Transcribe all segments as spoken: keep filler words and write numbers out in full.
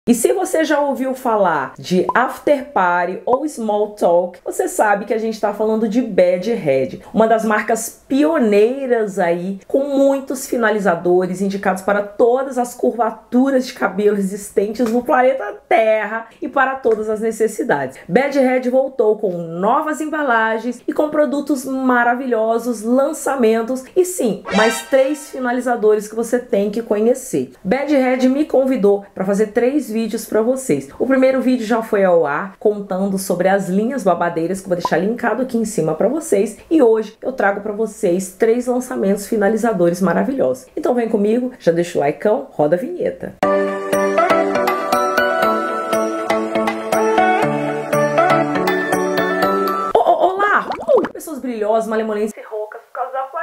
E se você já ouviu falar de After Party ou Small Talk, você sabe que a gente está falando de Bad Head, uma das marcas pioneiras aí, com muitos finalizadores indicados para todas as curvaturas de cabelo existentes no planeta Terra e para todas as necessidades. Bad Head voltou com novas embalagens e com produtos maravilhosos, lançamentos e sim, mais três finalizadores que você tem que conhecer. Bad Head me convidou para fazer três vídeos para vocês. O primeiro vídeo já foi ao ar contando sobre as linhas babadeiras que eu vou deixar linkado aqui em cima para vocês, e hoje eu trago para vocês três lançamentos finalizadores maravilhosos. Então vem comigo, já deixa o likeão, roda a vinheta. Olá! Uh, pessoas brilhosas, malemolentes e roucas por causa da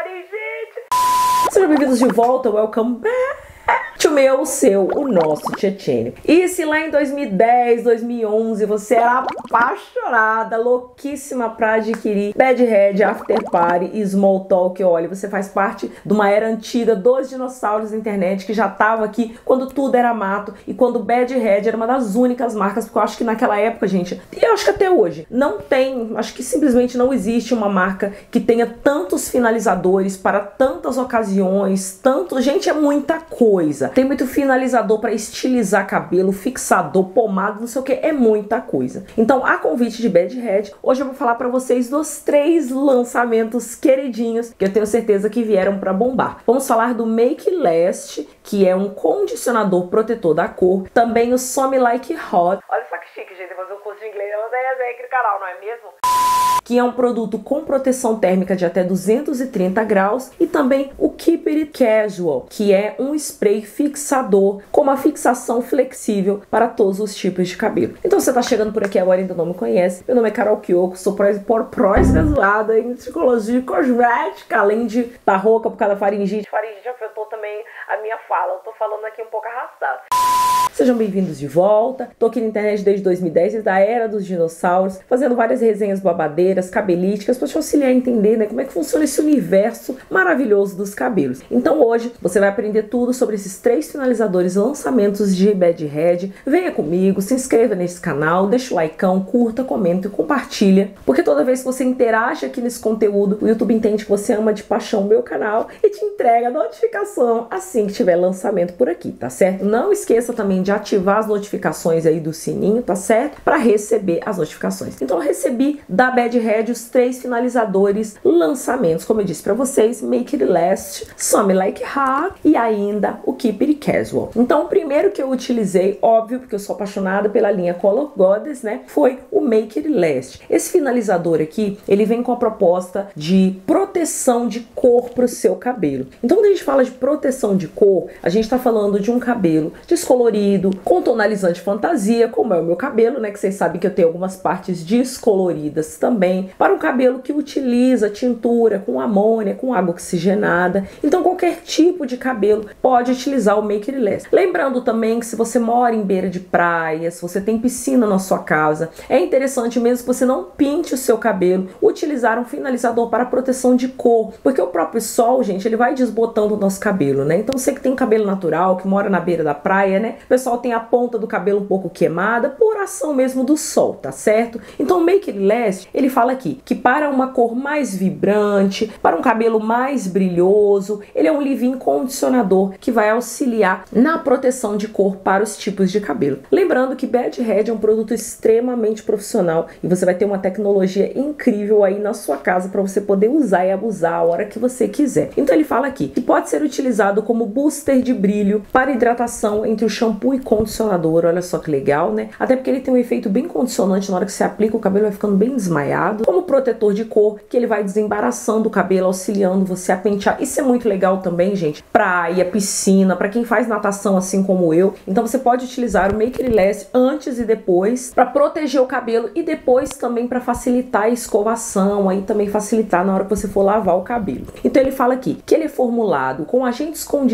faringite. Sejam bem-vindos de volta, welcome back to meu, o seu, o nosso Tchetchênio. E se lá em dois mil e dez, dois mil e onze você era apaixonada, louquíssima pra adquirir Bad Head, After Party e Small Talk, olha, você faz parte de uma era antiga dos dinossauros da internet que já tava aqui quando tudo era mato e quando Bad Head era uma das únicas marcas, porque eu acho que naquela época, gente, e eu acho que até hoje, não tem, acho que simplesmente não existe uma marca que tenha tantos finalizadores para tantas ocasiões, tanto, gente, é muita coisa. Tem muito finalizador para estilizar cabelo, fixador, pomada, não sei o que, é muita coisa. Então, a convite de Bad Head, hoje eu vou falar para vocês dos três lançamentos queridinhos que eu tenho certeza que vieram para bombar. Vamos falar do Make Last, que é um condicionador protetor da cor, também o Some Like Hot. Olha só que chique, gente, fazer um curso de inglês, eu vou aqui no canal, não é mesmo? Que é um produto com proteção térmica de até duzentos e trinta graus, e também o Keep It Casual, que é um spray fixador com uma fixação flexível para todos os tipos de cabelo. Então você tá chegando por aqui agora e ainda não me conhece, meu nome é Carol Kyoko, sou pós-graduada em psicologia cosmética, além de estar tá rouca por causa da faringite. Faringite afetou também a minha fala, eu tô falando aqui um pouco arrastada. Sejam bem-vindos de volta. Tô aqui na internet desde dois mil e dez, desde a era dos dinossauros, fazendo várias resenhas babadeiras, cabelísticas, para te auxiliar a entender, né, como é que funciona esse universo maravilhoso dos cabelos. Então hoje você vai aprender tudo sobre esses três finalizadores lançamentos de Bad Head. Venha comigo, se inscreva nesse canal, deixa o likeão, curta, comenta e compartilha, porque toda vez que você interage aqui nesse conteúdo, o YouTube entende que você ama de paixão o meu canal e te entrega a notificação assim que tiver lançamento por aqui, tá certo? Não esqueça também de de ativar as notificações aí do sininho, tá certo? Para receber as notificações. Então eu recebi da Bad Head os três finalizadores lançamentos, como eu disse para vocês, Make It Last, Some Like Hot e ainda o Keep It Casual. Então o primeiro que eu utilizei, óbvio, porque eu sou apaixonada pela linha Color Goddess, né, foi o Make It Last. Esse finalizador aqui, ele vem com a proposta de proteção de cor para o seu cabelo. Então quando a gente fala de proteção de cor, a gente tá falando de um cabelo descolorido, com tonalizante fantasia, como é o meu cabelo, né, que vocês sabem que eu tenho algumas partes descoloridas também, para um cabelo que utiliza tintura com amônia, com água oxigenada. Então qualquer tipo de cabelo pode utilizar o Make It Last. Lembrando também que se você mora em beira de praia, se você tem piscina na sua casa, é interessante, mesmo que você não pinte o seu cabelo, utilizar um finalizador para proteção de cor, porque o próprio sol, gente, ele vai desbotando o nosso cabelo, né? Então você que tem cabelo natural, que mora na beira da praia, né, o pessoal tem a ponta do cabelo um pouco queimada por ação mesmo do sol, tá certo? Então o Make It Last, ele fala aqui que para uma cor mais vibrante, para um cabelo mais brilhoso, ele é um leave-in condicionador que vai auxiliar na proteção de cor para os tipos de cabelo. Lembrando que Bad Head é um produto extremamente profissional e você vai ter uma tecnologia incrível aí na sua casa para você poder usar e abusar a hora que você quiser. Então ele fala aqui que pode ser utilizado como booster de brilho para hidratação entre o shampoo e condicionador, olha só que legal, né? Até porque ele tem um efeito bem condicionante na hora que você aplica, o cabelo vai ficando bem desmaiado. Como protetor de cor, que ele vai desembaraçando o cabelo, auxiliando você a pentear. Isso é muito legal também, gente. Praia, piscina, para quem faz natação assim como eu. Então você pode utilizar o Make It Last antes e depois para proteger o cabelo e depois também para facilitar a escovação, aí também facilitar na hora que você for lavar o cabelo. Então ele fala aqui que ele é formulado com agentes condicionantes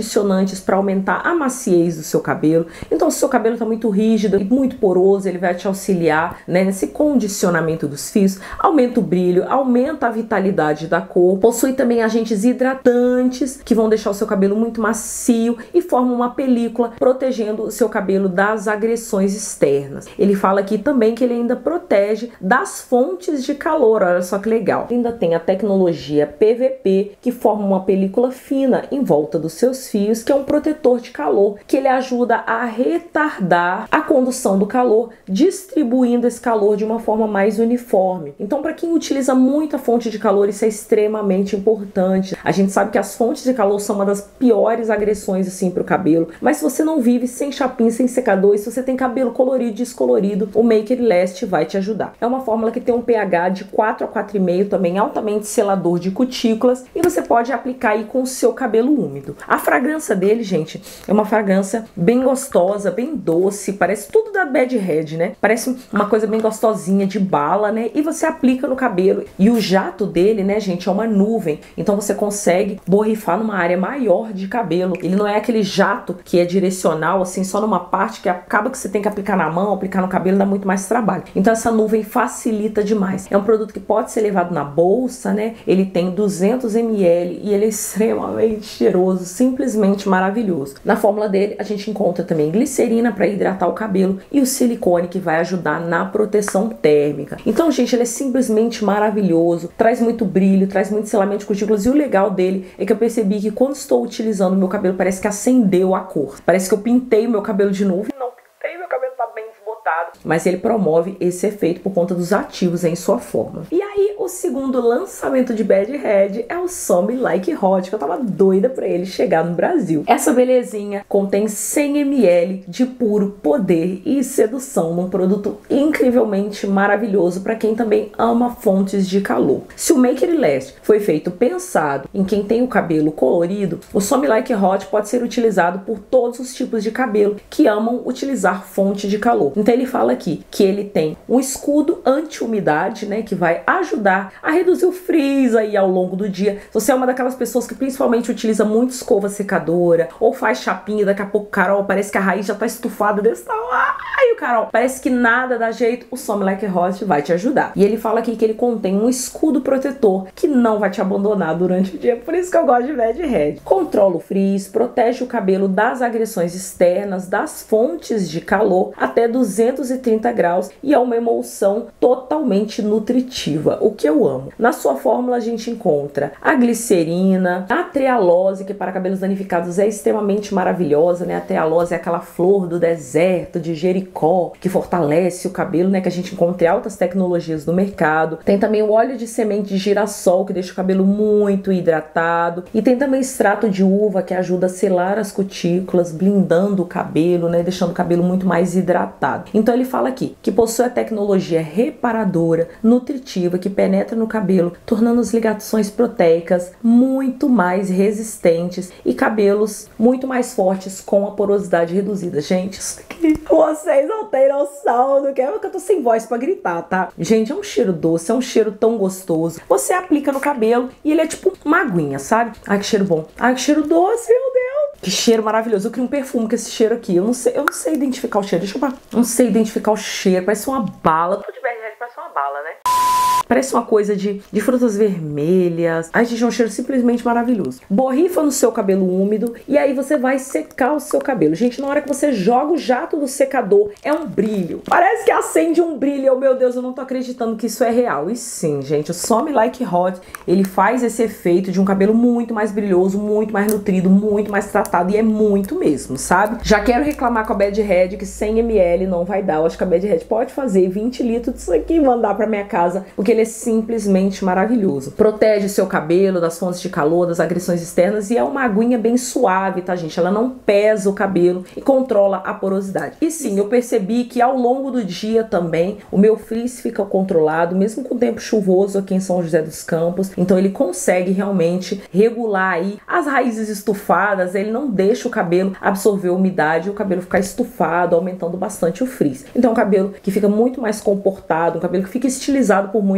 condicionantes para aumentar a maciez do seu cabelo. Então, se o seu cabelo está muito rígido e muito poroso, ele vai te auxiliar, né, nesse condicionamento dos fios, aumenta o brilho, aumenta a vitalidade da cor, possui também agentes hidratantes que vão deixar o seu cabelo muito macio e forma uma película protegendo o seu cabelo das agressões externas. Ele fala aqui também que ele ainda protege das fontes de calor, olha só que legal. Ainda tem a tecnologia P V P, que forma uma película fina em volta dos seus fios, que é um protetor de calor, que ele ajuda a retardar a condução do calor, distribuindo esse calor de uma forma mais uniforme. Então, para quem utiliza muita fonte de calor, isso é extremamente importante. A gente sabe que as fontes de calor são uma das piores agressões assim para o cabelo, mas se você não vive sem chapinha, sem secador, e se você tem cabelo colorido e descolorido, o Make It Last vai te ajudar. É uma fórmula que tem um pH de quatro a quatro vírgula cinco, também altamente selador de cutículas, e você pode aplicar aí com o seu cabelo úmido. A fragrância dele, gente, é uma fragrância bem gostosa, bem doce, parece tudo da Bad Head, né? Parece uma coisa bem gostosinha de bala, né? E você aplica no cabelo. E o jato dele, né, gente, é uma nuvem. Então você consegue borrifar numa área maior de cabelo. Ele não é aquele jato que é direcional, assim, só numa parte que acaba que você tem que aplicar na mão, aplicar no cabelo, dá muito mais trabalho. Então essa nuvem facilita demais. É um produto que pode ser levado na bolsa, né? Ele tem duzentos mililitros e ele é extremamente cheiroso, simplesmente maravilhoso. Na fórmula dele, a gente encontra também glicerina para hidratar o cabelo e o silicone, que vai ajudar na proteção térmica. Então, gente, ele é simplesmente maravilhoso, traz muito brilho, traz muito selamento de cutículas, e o legal dele é que eu percebi que quando estou utilizando o meu cabelo, parece que acendeu a cor. Parece que eu pintei o meu cabelo de novo. Não pintei, meu cabelo tá bem desbotado. Mas ele promove esse efeito por conta dos ativos em sua forma. E aí, o segundo lançamento de Bad Head é o Some Like Hot, que eu tava doida pra ele chegar no Brasil. Essa belezinha contém cem mililitros de puro poder e sedução, num produto incrivelmente maravilhoso para quem também ama fontes de calor. Se o Make It Last foi feito pensado em quem tem o cabelo colorido, o Some Like Hot pode ser utilizado por todos os tipos de cabelo que amam utilizar fonte de calor. Então ele fala aqui que ele tem um escudo anti-umidade, né, que vai ajudar a reduzir o frizz aí ao longo do dia. Se você é uma daquelas pessoas que principalmente utiliza muito escova secadora ou faz chapinha, daqui a pouco, Carol, parece que a raiz já tá estufada desse tamanho. Ai, Carol, parece que nada dá jeito, o Some Like Hot vai te ajudar. E ele fala aqui que ele contém um escudo protetor que não vai te abandonar durante o dia, por isso que eu gosto de Bad Head. Controla o frizz, protege o cabelo das agressões externas, das fontes de calor até duzentos e trinta graus, e é uma emulsão totalmente nutritiva, o que eu amo. Na sua fórmula a gente encontra a glicerina, a trealose, que para cabelos danificados é extremamente maravilhosa, né? A trealose é aquela flor do deserto de Jericó que fortalece o cabelo, né? Que a gente encontra em altas tecnologias no mercado. Tem também o óleo de semente de girassol, que deixa o cabelo muito hidratado, e tem também extrato de uva, que ajuda a selar as cutículas, blindando o cabelo, né? Deixando o cabelo muito mais hidratado. Então ele fala aqui que possui a tecnologia reparadora, nutritiva, que penetra no cabelo, tornando as ligações proteicas muito mais resistentes e cabelos muito mais fortes com a porosidade reduzida. Gente, isso aqui, vocês não têm noção do que é, porque eu tô sem voz pra gritar, tá? Gente, é um cheiro doce, é um cheiro tão gostoso. Você aplica no cabelo e ele é tipo uma aguinha, sabe? Ai, que cheiro bom. Ai, que cheiro doce, meu Deus. Que cheiro maravilhoso. Eu queria um perfume com esse cheiro aqui. Eu não sei, eu não sei identificar o cheiro. Deixa eu ver. Não sei identificar o cheiro. Parece uma bala. Tudo de Bad Head parece uma bala, né? Parece uma coisa de, de frutas vermelhas. Ai, gente, é um cheiro simplesmente maravilhoso. Borrifa no seu cabelo úmido e aí você vai secar o seu cabelo. Gente, na hora que você joga o jato do secador, é um brilho. Parece que acende um brilho. Oh, meu Deus, eu não tô acreditando que isso é real. E sim, gente, o Some Like Hot, ele faz esse efeito de um cabelo muito mais brilhoso, muito mais nutrido, muito mais tratado, e é muito mesmo, sabe? Já quero reclamar com a Bad Head que cem mililitros não vai dar. Eu acho que a Bad Head pode fazer vinte litros disso aqui e mandar pra minha casa, porque ele é simplesmente maravilhoso. Protege o seu cabelo das fontes de calor, das agressões externas, e é uma aguinha bem suave, tá, gente? Ela não pesa o cabelo e controla a porosidade. E sim, eu percebi que ao longo do dia também o meu frizz fica controlado, mesmo com o tempo chuvoso aqui em São José dos Campos. Então ele consegue realmente regular aí as raízes estufadas, ele não deixa o cabelo absorver umidade e o cabelo ficar estufado, aumentando bastante o frizz. Então é um cabelo que fica muito mais comportado, um cabelo que fica estilizado por muito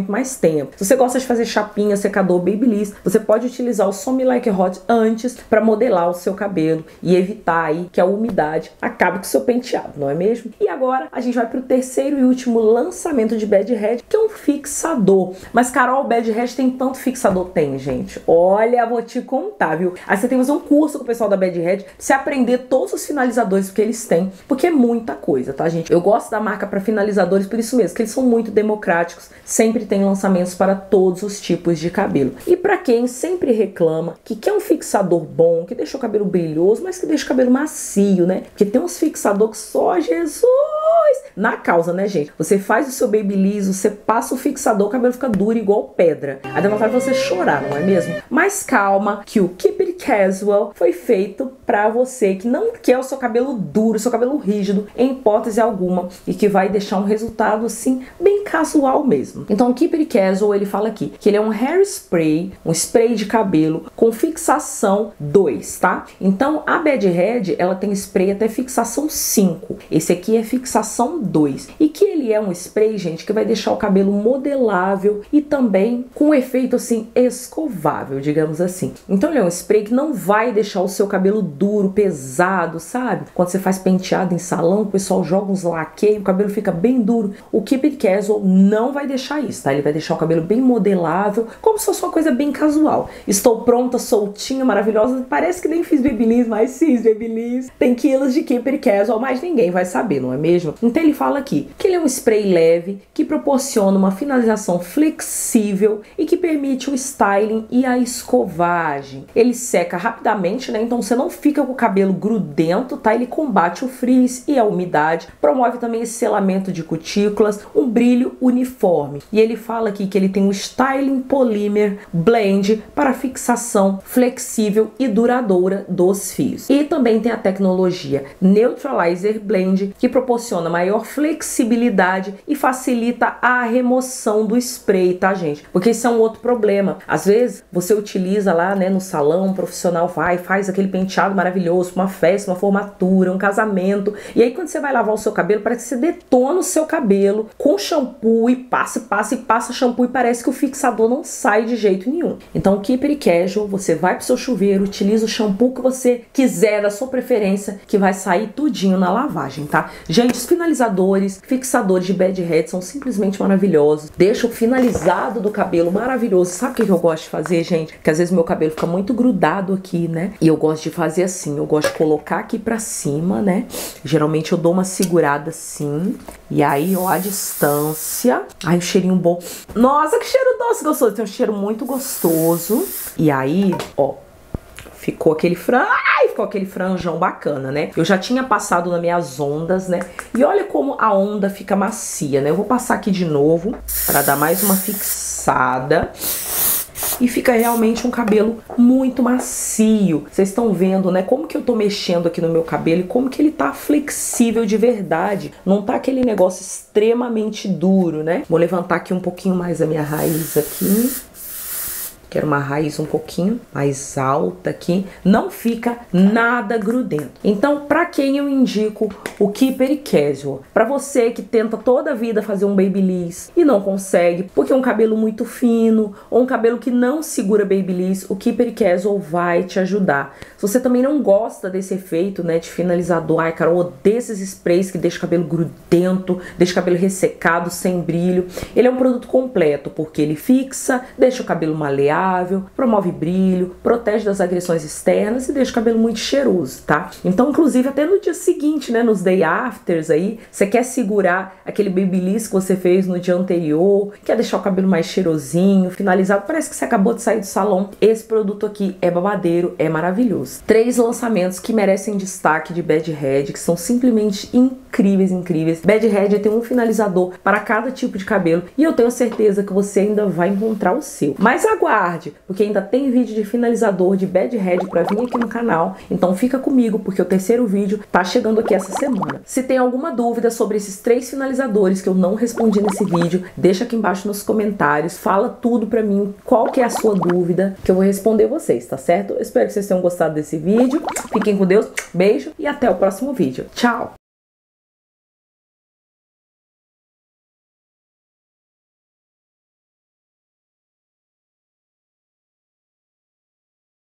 muito mais tempo. Se você gosta de fazer chapinha, secador, babyliss, você pode utilizar o Some Like Hot antes para modelar o seu cabelo e evitar aí que a umidade acabe com o seu penteado, não é mesmo? E agora a gente vai pro terceiro e último lançamento de Bad Head, que é um fixador. Mas Carol, Bad Head tem tanto fixador? Tem, gente. Olha, vou te contar, viu? Aí você tem que fazer um curso com o pessoal da Bad Head pra você aprender todos os finalizadores que eles têm, porque é muita coisa, tá, gente? Eu gosto da marca para finalizadores por isso mesmo, que eles são muito democráticos, sempre tem lançamentos para todos os tipos de cabelo. E para quem sempre reclama que quer um fixador bom, que deixa o cabelo brilhoso, mas que deixa o cabelo macio, né? Porque tem uns fixadores que só Jesus na causa, né, gente? Você faz o seu babyliss, você passa o fixador, o cabelo fica duro igual pedra. Aí dá vontade de você chorar, não é mesmo? Mas calma, que o Keep It Casual foi feito pra você que não quer o seu cabelo duro, o seu cabelo rígido, em hipótese alguma, e que vai deixar um resultado, assim, bem casual mesmo. Então o Keep It Casual, ele fala aqui que ele é um hairspray, um spray de cabelo com fixação dois, tá? Então a Bad Head, ela tem spray até fixação cinco. Esse aqui é fixação dois. E que ele é um spray, gente, que vai deixar o cabelo modelável e também com um efeito, assim, escovável, digamos assim. Então ele é um spray que não vai deixar o seu cabelo duro, pesado, sabe? Quando você faz penteado em salão, o pessoal joga uns laqueios, o cabelo fica bem duro. O Keep It Casual não vai deixar isso, tá? Ele vai deixar o cabelo bem modelável, como se fosse uma coisa bem casual. Estou pronta, soltinha, maravilhosa. Parece que nem fiz babyliss, mas fiz babyliss. Tem quilos de Keep It Casual, mas ninguém vai saber, não é mesmo? Então ele fala aqui que ele é um spray leve, que proporciona uma finalização flexível e que permite o styling e a escovagem. Ele seca rapidamente, né? Então você não fica com o cabelo grudento, tá? Ele combate o frizz e a umidade, promove também esse selamento de cutículas, um brilho uniforme. E ele fala aqui que ele tem um Styling Polymer Blend para fixação flexível e duradoura dos fios. E também tem a tecnologia Neutralizer Blend, que proporciona maior flexibilidade e facilita a remoção do spray, tá, gente? Porque isso é um outro problema. Às vezes você utiliza lá, né, no salão, um profissional vai, faz aquele penteado maravilhoso, uma festa, uma formatura, um casamento, e aí quando você vai lavar o seu cabelo, parece que você detona o seu cabelo com shampoo e passa, passa e passa shampoo e parece que o fixador não sai de jeito nenhum. Então, Keep It Casual, você vai pro seu chuveiro, utiliza o shampoo que você quiser, da sua preferência, que vai sair tudinho na lavagem, tá? Gente, os finalizadores, fixadores de Bad Head são simplesmente maravilhosos. Deixa o finalizado do cabelo maravilhoso. Sabe o que eu gosto de fazer, gente? Que às vezes meu cabelo fica muito grudado aqui, né? E eu gosto de fazer assim, eu gosto de colocar aqui pra cima, né? Geralmente eu dou uma segurada assim, e aí, ó, a distância. Ai, um cheirinho bom. Nossa, que cheiro doce, gostoso. Tem um cheiro muito gostoso. E aí, ó, ficou aquele fran... Ai, ficou aquele franjão bacana, né? Eu já tinha passado nas minhas ondas, né? E olha como a onda fica macia, né? Eu vou passar aqui de novo pra dar mais uma fixada. E fica realmente um cabelo muito macio. Vocês estão vendo, né, como que eu tô mexendo aqui no meu cabelo e como que ele tá flexível de verdade. Não tá aquele negócio extremamente duro, né? Vou levantar aqui um pouquinho mais a minha raiz aqui. Quero uma raiz um pouquinho mais alta aqui. Não fica nada grudento. Então, pra quem eu indico o Keep It Casual? Pra você que tenta toda a vida fazer um babyliss e não consegue, porque é um cabelo muito fino ou um cabelo que não segura babyliss, o Keep It Casual vai te ajudar. Se você também não gosta desse efeito, né, de finalizador, ai, Carol, desses sprays que deixa o cabelo grudento, deixa o cabelo ressecado, sem brilho, ele é um produto completo, porque ele fixa, deixa o cabelo maleável, promove brilho, protege das agressões externas e deixa o cabelo muito cheiroso, tá? Então, inclusive, até no dia seguinte, né, nos day afters aí, você quer segurar aquele babyliss que você fez no dia anterior, quer deixar o cabelo mais cheirosinho, finalizado, parece que você acabou de sair do salão. Esse produto aqui é babadeiro, é maravilhoso. Três lançamentos que merecem destaque de Bad Head, que são simplesmente incríveis, incríveis. Bad Head tem um finalizador para cada tipo de cabelo e eu tenho certeza que você ainda vai encontrar o seu. Mas aguarde, porque ainda tem vídeo de finalizador de Bad Head para vir aqui no canal. Então fica comigo, porque o terceiro vídeo tá chegando aqui essa semana. Se tem alguma dúvida sobre esses três finalizadores que eu não respondi nesse vídeo, deixa aqui embaixo nos comentários, fala tudo pra mim, qual que é a sua dúvida, que eu vou responder vocês, tá certo? Eu espero que vocês tenham gostado desse vídeo. Fiquem com Deus, beijo e até o próximo vídeo. Tchau!